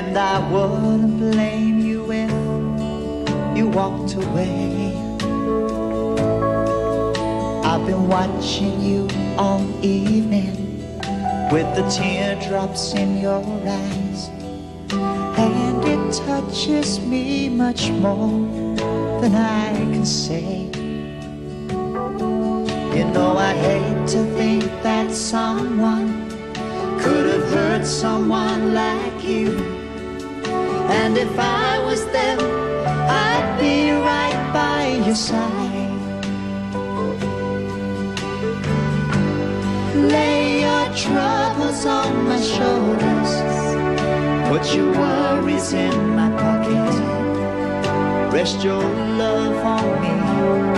And I wouldn't blame you if you walked away. I've been watching you all evening with the teardrops in your eyes, and it touches me much more than I can say. You know I hate to think that someone could have hurt someone like you. And if I was them, I'd be right by your side. Lay your troubles on my shoulders, put your worries in my pocket, rest your love on me.